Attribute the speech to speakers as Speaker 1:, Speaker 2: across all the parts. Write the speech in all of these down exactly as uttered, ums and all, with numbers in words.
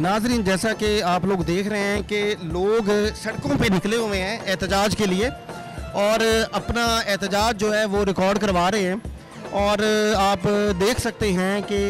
Speaker 1: नाजरीन, जैसा कि आप लोग देख रहे हैं कि लोग सड़कों पे निकले हुए हैं एहतजाज के लिए और अपना एहतजाज जो है वो रिकॉर्ड करवा रहे हैं। और आप देख सकते हैं कि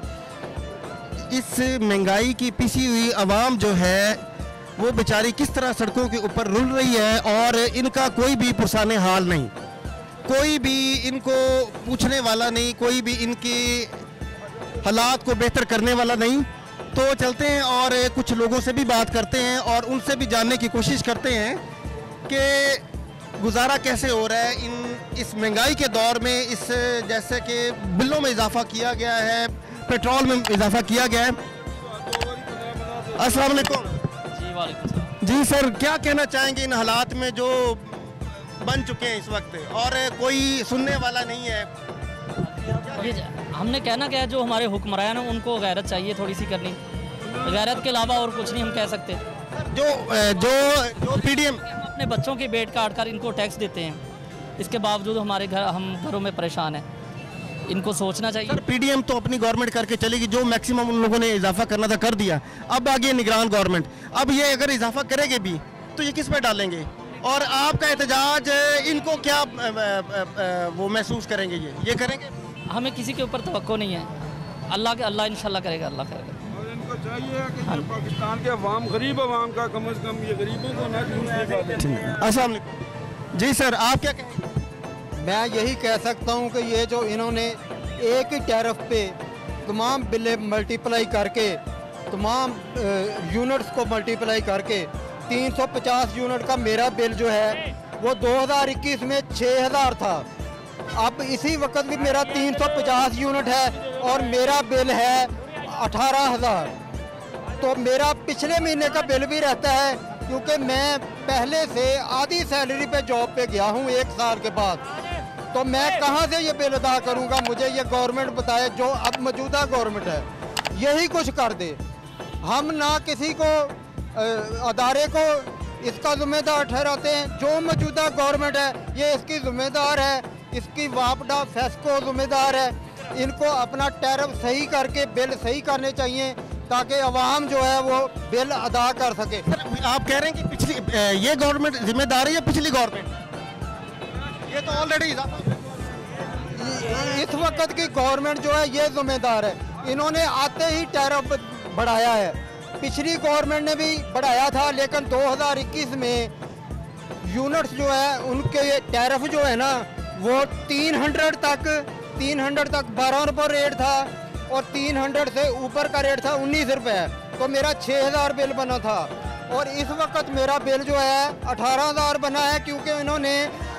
Speaker 1: इस महंगाई की पिसी हुई आवाम जो है वो बेचारी किस तरह सड़कों के ऊपर रुल रही है और इनका कोई भी पुरसाने हाल नहीं, कोई भी इनको पूछने वाला नहीं, कोई भी इनकी हालात को बेहतर करने वाला नहीं। तो चलते हैं और कुछ लोगों से भी बात करते हैं और उनसे भी जानने की कोशिश करते हैं कि गुजारा कैसे हो रहा है इन इस महंगाई के दौर में। इस जैसे कि बिलों में इजाफा किया गया है, पेट्रोल में इजाफा किया गया है। अस्सलाम वालेकुम।
Speaker 2: जी वालेकुम सलाम।
Speaker 1: जी सर, क्या कहना चाहेंगे इन हालात में जो बन चुके हैं इस वक्त और कोई सुनने वाला नहीं है?
Speaker 2: ये हमने कहना क्या है, जो हमारे हुक्मरान हैं उनको गैरत चाहिए थोड़ी सी करनी, गैरत के अलावा और कुछ नहीं हम कह सकते।
Speaker 1: जो जो जो पीडीएम
Speaker 2: हम अपने बच्चों की बेट काट कर इनको टैक्स देते हैं, इसके बावजूद हमारे घर हम घरों में परेशान हैं। इनको सोचना चाहिए।
Speaker 1: सर पीडीएम तो अपनी गवर्नमेंट करके चलेगी, जो मैक्सिमम उन लोगों ने इजाफा करना था कर दिया। अब आगे निगरान गवर्नमेंट, अब ये अगर इजाफा करेंगे भी तो ये किस पे डालेंगे? और आपका एहतजाज इनको क्या आ, आ, आ, वो महसूस करेंगे? ये ये करेंगे?
Speaker 2: हमें किसी के ऊपर तवक्को नहीं है, अल्लाह के अल्लाह इंशाल्लाह करेगा, अल्लाह करेगा।
Speaker 3: और इनको चाहिए कि जो पाकिस्तान के अवाम गरीब अवाम का कम से कम ये गरीबों को ना
Speaker 1: अस्सलाम वालेकुम। जी सर, आप क्या कहेंगे?
Speaker 4: मैं यही कह सकता हूं कि ये जो इन्होंने एक ही टैरिफ पे तमाम बिलें मल्टीप्लाई करके, तमाम यूनिट्स को मल्टीप्लाई करके तीन सौ पचास यूनिट का मेरा बिल जो है वो दो हज़ार इक्कीस में छः हज़ार था। अब इसी वक्त भी मेरा तीन सौ पचास यूनिट है और मेरा बिल है अठारह हज़ार। तो मेरा पिछले महीने का बिल भी रहता है, क्योंकि मैं पहले से आधी सैलरी पे जॉब पे गया हूँ एक साल के बाद। तो मैं कहाँ से ये बिल अदा करूँगा? मुझे ये गवर्नमेंट बताए, जो अब मौजूदा गवर्नमेंट है यही कुछ कर दे। हम ना किसी को अदारे को इसका जिम्मेदार ठहराते हैं, जो मौजूदा गवर्नमेंट है ये इसकी जिम्मेदार है, इसकी वापडा फेस्को जिम्मेदार है। इनको अपना टैरिफ सही करके बिल सही करने चाहिए ताकि अवाम जो है वो बिल अदा कर सके।
Speaker 1: आप कह रहे हैं कि पिछली ये गवर्नमेंट जिम्मेदार है या पिछली गवर्नमेंट? ये तो ऑलरेडी
Speaker 4: इस वक्त की गवर्नमेंट जो है ये जिम्मेदार है। इन्होंने आते ही टैरिफ बढ़ाया है, पिछली गवर्नमेंट ने भी बढ़ाया था, लेकिन दो हज़ार इक्कीस में यूनिट्स जो है उनके टैरिफ जो है ना वो तीन हंड्रेड तक तीन हंड्रेड तक बारह रुपये रेट था और तीन हंड्रेड से ऊपर का रेट था उन्नीस रुपये। तो मेरा छः हज़ार बिल बना था और इस वक्त मेरा बिल जो है अठारह हज़ार बना है, क्योंकि इन्होंने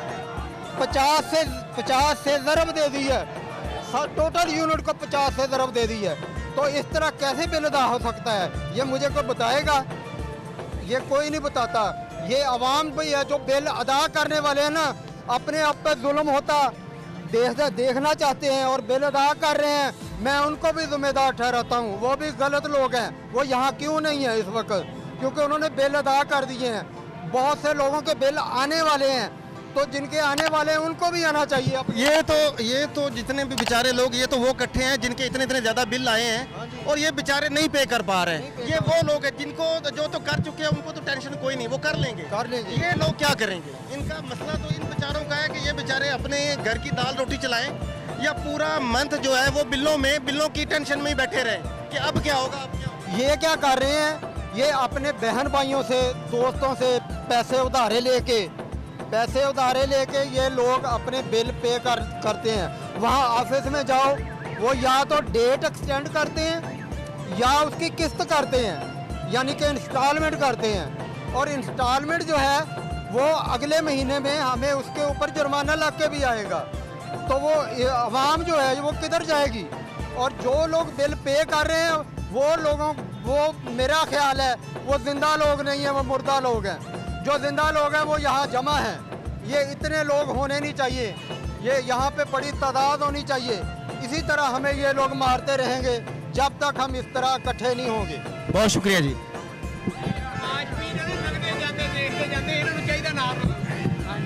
Speaker 4: पचास से पचास से ज़रब दे दी है, टोटल यूनिट को पचास से ज़रब दे दी है। तो इस तरह कैसे बिल अदा हो सकता है? ये मुझे कोई बताएगा? ये कोई नहीं बताता। ये अवाम भी है जो बिल अदा करने वाले हैं ना, अपने आप पे जुल्म होता देख देखना चाहते हैं और बिल अदा कर रहे हैं। मैं उनको भी जिम्मेदार ठहराता हूँ, वो भी गलत लोग हैं। वो यहाँ क्यों नहीं है इस वक्त? क्योंकि उन्होंने बिल अदा कर दिए हैं। बहुत से लोगों के बिल आने वाले हैं, तो जिनके आने वाले हैं उनको भी आना चाहिए।
Speaker 1: ये तो ये तो जितने भी बेचारे लोग, ये तो वो इकट्ठे हैं जिनके इतने इतने ज़्यादा बिल आए हैं और ये बेचारे नहीं पे कर पा रहे हैं। ये वो लोग हैं जिनको जो तो कर चुके हैं, उनको तो टेंशन कोई नहीं, वो कर लेंगे
Speaker 4: कर लेंगे
Speaker 1: ये लोग क्या करेंगे? इनका मसला तो इन बेचारों का है कि ये बेचारे अपने घर की दाल रोटी चलाएं या पूरा मंथ जो है वो बिलों में बिलों की टेंशन में ही बैठे रहें कि अब क्या होगा अब क्या होगा।
Speaker 4: ये क्या कर रहे हैं? ये अपने बहन भाइयों से, दोस्तों से पैसे उधारे लेके पैसे उधारे लेके ये लोग अपने बिल पे कर करते हैं। वहाँ ऑफिस में जाओ, वो या तो डेट एक्सटेंड करते हैं या उसकी किस्त करते हैं, यानी कि इंस्टॉलमेंट करते हैं। और इंस्टॉलमेंट जो है वो अगले महीने में हमें उसके ऊपर जुर्माना लग के भी आएगा। तो वो आवाम जो है वो किधर जाएगी? और जो लोग बिल पे कर रहे हैं वो लोगों वो मेरा ख्याल है वो जिंदा लोग नहीं हैं, वो मुर्दा लोग हैं। जो जिंदा लोग हैं वो यहाँ जमा हैं। ये इतने लोग होने नहीं चाहिए, ये यहाँ पे बड़ी तादाद होनी चाहिए। इसी तरह हमें ये लोग मारते रहेंगे जब तक हम इस तरह इकट्ठे नहीं होंगे।
Speaker 1: बहुत शुक्रिया जी।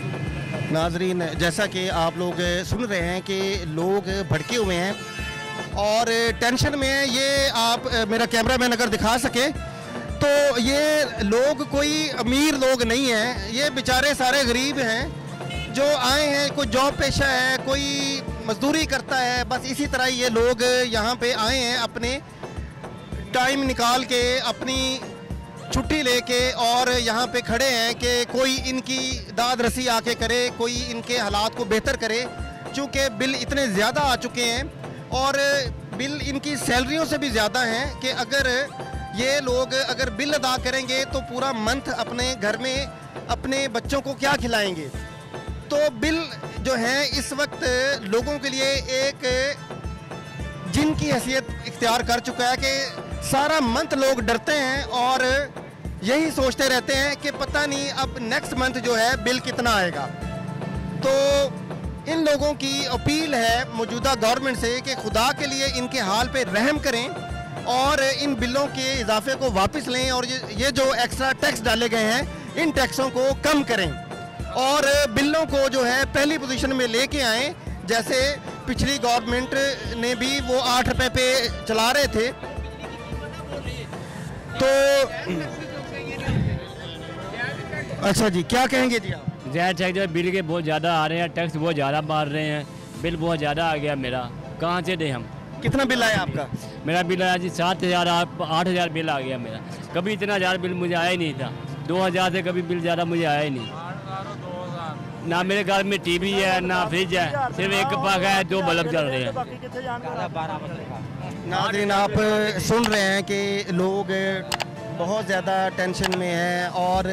Speaker 1: नाजरीन, जैसा कि आप लोग सुन रहे हैं कि लोग भड़के हुए हैं और टेंशन में है। ये आप मेरा कैमरामैन अगर दिखा सके तो ये लोग कोई अमीर लोग नहीं हैं, ये बेचारे सारे गरीब हैं जो आए हैं। कोई जॉब पेशा है, कोई मजदूरी करता है, बस इसी तरह ये लोग यहाँ पे आए हैं अपने टाइम निकाल के, अपनी छुट्टी लेके और यहाँ पे खड़े हैं कि कोई इनकी दाद रसी आके करे, कोई इनके हालात को बेहतर करे। चूँकि बिल इतने ज़्यादा आ चुके हैं और बिल इनकी सैलरियों से भी ज़्यादा हैं कि अगर ये लोग अगर बिल अदा करेंगे तो पूरा मंथ अपने घर में अपने बच्चों को क्या खिलाएंगे। तो बिल जो है इस वक्त लोगों के लिए एक जिन की हैसियत इख्तियार कर चुका है कि सारा मंथ लोग डरते हैं और यही सोचते रहते हैं कि पता नहीं अब नेक्स्ट मंथ जो है बिल कितना आएगा। तो इन लोगों की अपील है मौजूदा गवर्नमेंट से कि खुदा के लिए इनके हाल पे रहम करें और इन बिलों के इजाफे को वापस लें और ये, ये जो एक्स्ट्रा टैक्स डाले गए हैं इन टैक्सों को कम करें और बिलों को जो है पहली पोजीशन में लेके आएं। जैसे पिछली गवर्नमेंट ने भी वो आठ रुपए पे चला रहे थे। तो अच्छा जी, क्या कहेंगे जी आप?
Speaker 5: जहर टैक्स जो बिल के बहुत ज़्यादा आ रहे हैं, टैक्स बहुत ज़्यादा मार रहे हैं, बिल बहुत ज़्यादा आ गया मेरा, कहाँ से दें हम?
Speaker 1: कितना बिल आया आपका?
Speaker 5: मेरा बिल आया जी सात हज़ार आठ हज़ार बिल आ गया मेरा। कभी इतना हज़ार बिल मुझे आया ही नहीं था, दो हज़ार से कभी बिल ज़्यादा मुझे आया ही नहीं। ना मेरे घर में टीवी है, ना फ्रिज है, सिर्फ एक पंखा है, दो बल्ब चल रहे हैं।
Speaker 1: नाज़रीन, आप सुन रहे हैं कि लोग बहुत ज़्यादा टेंशन में हैं और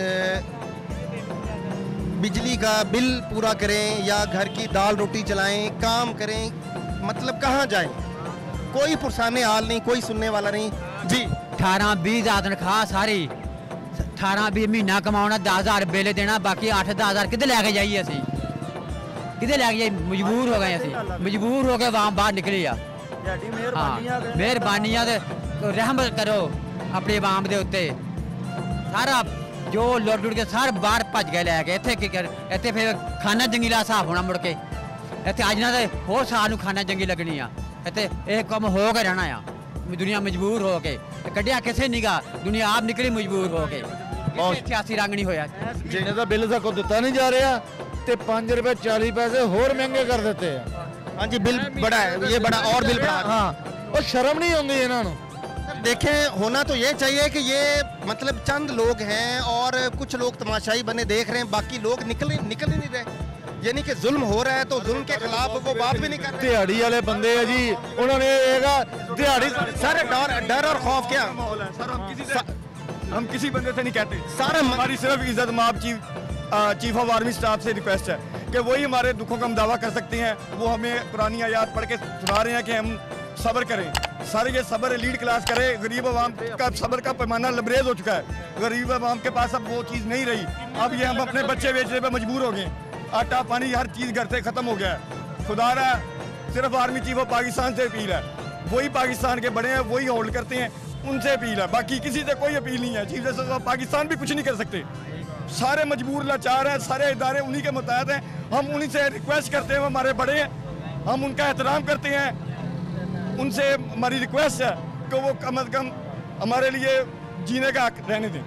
Speaker 1: बिजली का बिल पूरा करें या घर की दाल रोटी चलाएं, काम करें, मतलब कहाँ जाएं? कोई पुरसाने हाल नहीं, कोई सुनने वाला नहीं जी।
Speaker 6: अठारह बीस हज़ार तनख्वाह सारी, अठारह बीस महीना कमाना, दस हज़ार बिल देना, बाकी अठ दस हज़ार किधर लैके जाइए असी, किधर लैके जाइए? मजबूर हो गए असी, मजबूर हो के वहाँ बाहर निकले आ। हाँ, मेहरबानी रहम करो अपने आवाम के उत्ते। सारा जो लुट लुट के सारे बाहर भज गए लैके, इतने की कर इतने फिर खाना जंगी दा हिसाब होना मुड़ के इतने अज ना होर साल नूं खाना जंगी लगनी आ। इतने यह कम हो के रहना आ, दुनिया मजबूर हो के कढ़िया किसे निगा, दुनिया आप निकली मजबूर हो के। सियासी रंग नहीं होया
Speaker 7: जिन्हें तो बिल को दिता नहीं जा रहा तो पाँच रुपए चालीस पैसे होर महंगे कर देते हैं।
Speaker 1: हाँ जी, बिल बड़ा है, ये बड़ा और बिल बढ़ा।
Speaker 7: हाँ, और शर्म नहीं आती इन्होंने।
Speaker 1: देखें, होना तो ये चाहिए कि ये मतलब चंद लोग हैं और कुछ लोग तमाशाई बने देख रहे हैं, बाकी लोग निकल निकल ही नहीं रहे। यानी कि जुल्म हो रहा है तो जुल्म के खिलाफ वो बात भी नहीं कर रहे।
Speaker 7: दिहाड़ी वाले बंदे हैं जी, उन्होंने दिहाड़ी
Speaker 1: सर डर डर और खौफ क्या?
Speaker 3: सर हम किसी से हम किसी बंदे से नहीं कहते,
Speaker 1: सारा
Speaker 3: हमारी सिर्फ इज्जत माप chief chief of army staff से रिक्वेस्ट है कि वही हमारे दुखों का हम दावा कर सकते हैं। वो हमें पुरानी आयात पढ़ के सुना रहे हैं कि हम सब्र करें। सारे ये सब्र लीड क्लास करे, गरीब आवाम का सब्र का पैमाना लबरेज हो चुका है। गरीब आवाम के पास अब वो चीज़ नहीं रही। अब ये हम अपने बच्चे बेचने पे मजबूर हो गए, आटा पानी हर चीज़ घर से ख़त्म हो गया है। खुदारा सिर्फ आर्मी चीफ ऑफ पाकिस्तान से अपील है, वही पाकिस्तान के बड़े हैं, वही होल्ड करते हैं, उनसे अपील है, बाकी किसी से कोई अपील नहीं है। चीफ जस्टिस ऑफ पाकिस्तान भी कुछ नहीं कर सकते, सारे मजबूर लाचार हैं, सारे इदारे उन्हीं के मुताबिक हैं। हम उन्हीं से रिक्वेस्ट करते हैं, वो हमारे बड़े हैं, हम उनका एहतराम करते हैं। उनसे हमारी रिक्वेस्ट है कि वो कम अज़ कम हमारे लिए जीने का हक रहने दें।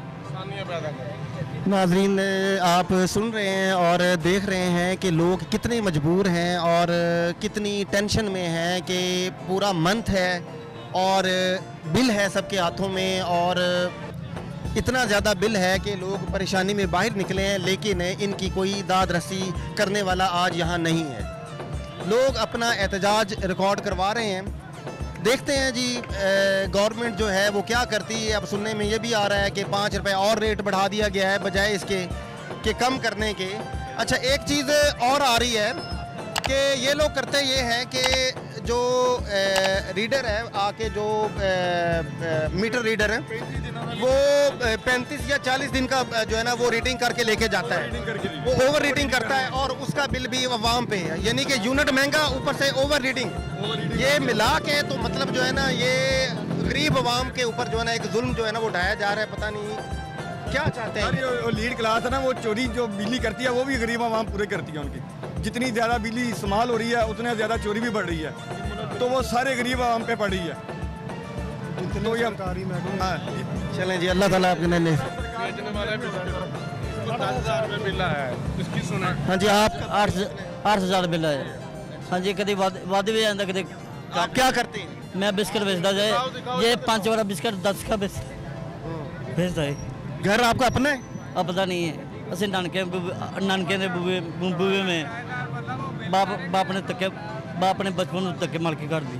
Speaker 1: नाज़रीन, आप सुन रहे हैं और देख रहे हैं कि लोग कितने मजबूर हैं और कितनी टेंशन में हैं कि पूरा मंथ है और बिल है सबके हाथों में और इतना ज़्यादा बिल है कि लोग परेशानी में बाहर निकले हैं, लेकिन इनकी कोई दाद रसी करने वाला आज यहाँ नहीं है। लोग अपना एहतजाज रिकॉर्ड करवा रहे हैं। देखते हैं जी गवर्नमेंट जो है वो क्या करती है। अब सुनने में ये भी आ रहा है कि पाँच रुपए और रेट बढ़ा दिया गया है बजाय इसके कि कम करने के। अच्छा, एक चीज़ और आ रही है कि ये लोग करते ये हैं कि जो ए, रीडर है आके जो ए, ए, मीटर रीडर है वो पैंतीस या चालीस दिन का जो है ना वो रीडिंग करके लेके जाता है, वो ओवर रीडिंग करता है और उसका बिल भी अवाम पे है। यानी कि यूनिट महंगा, ऊपर से ओवर रीडिंग, ये मिला के तो मतलब जो है ना ये गरीब अवाम के ऊपर जो है ना एक जुल्म जो है ना वो उठाया जा रहा है। पता नहीं क्या चाहते हैं।
Speaker 3: वो लीड क्लास है ना, वो चोरी जो बिजली करती है वो भी गरीब आवाम पूरे करती है। उनकी जितनी ज़्यादा बिजली इस्तेमाल हो रही है उतने ज़्यादा चोरी भी बढ़ रही है। तो वो सारे गरीब आवाम पे पड़ी है। तो ये हाँ,
Speaker 1: चलें जी, अल्लाह ताला आपके ने
Speaker 8: बिल है इसकी सुना।
Speaker 2: हाँ जी, आप आठ आठ हज़ार बिल है। हाँ जी, कभी वादे भी जाता, कभी
Speaker 1: आप क्या करते हैं?
Speaker 2: मैं बिस्किट बेचता जाए, ये पाँच वाला बिस्किट दस का बेचता है।
Speaker 1: घर आपका अपना है?
Speaker 2: अब पता नहीं है, असं नानके नानके ने बुए बुए में बाप बाप ने तके बाप ने बचपन में तके मार के कर दी।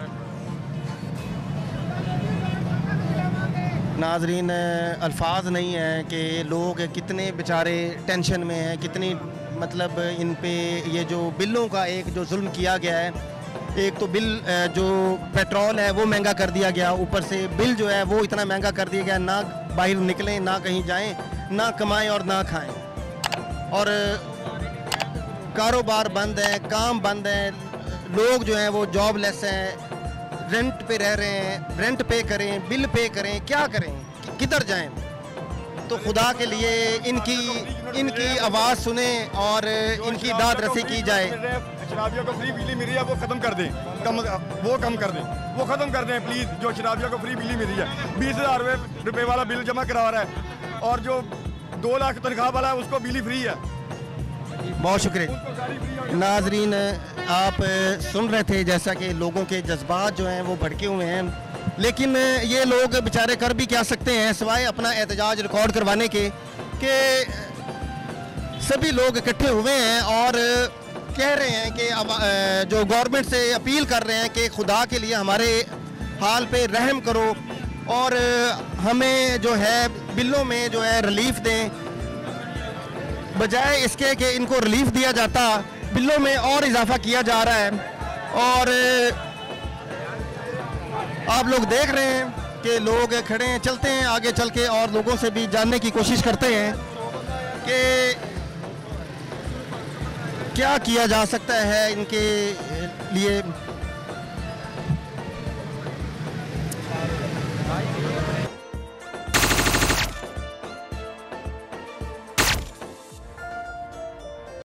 Speaker 1: नाजरीन, अल्फाज नहीं है कि लोग कितने बेचारे टेंशन में हैं, कितनी मतलब इन पे ये जो बिलों का एक जो जुल्म किया गया है। एक तो बिल जो पेट्रोल है वो महंगा कर दिया गया, ऊपर से बिल जो है वो इतना महंगा कर दिया गया, ना बाहर निकलें, ना कहीं जाएं, ना कमाएं और ना खाएं, और कारोबार बंद है, काम बंद है, लोग जो हैं वो जॉबलेस हैं, रेंट पे रह रहे हैं, रेंट पे करें, बिल पे करें, क्या करें, किधर जाएं? तो खुदा के लिए इनकी इनकी आवाज़ सुने और इनकी दाद रसी की जाए।
Speaker 3: शराबियों को फ्री बिजली मिल रही है वो ख़त्म कर दें, कम वो कम कर दें, वो ख़त्म कर दें प्लीज़। जो शराबियों को फ्री बिजली मिल रही है, बीस हज़ार रुपये वाला बिल जमा करवा रहा है, और जो दो लाख तनख्वाह वाला है उसको बिजली फ्री है।
Speaker 1: बहुत शुक्रिया। नाजरीन, आप सुन रहे थे जैसा कि लोगों के जज्बात जो हैं वो भड़के हुए हैं, लेकिन ये लोग बेचारे कर भी क्या सकते हैं सिवाय अपना एहतजाज रिकॉर्ड करवाने के, कि सभी लोग इकट्ठे हुए हैं और कह रहे हैं कि अब जो गवर्नमेंट से अपील कर रहे हैं कि खुदा के लिए हमारे हाल पे रहम करो और हमें जो है बिलों में जो है रिलीफ दें, बजाय इसके कि इनको रिलीफ दिया जाता बिलों में और इजाफा किया जा रहा है। और आप लोग देख रहे हैं कि लोग खड़े हैं, चलते हैं आगे चल के और लोगों से भी जानने की कोशिश करते हैं कि क्या किया जा सकता है इनके लिए।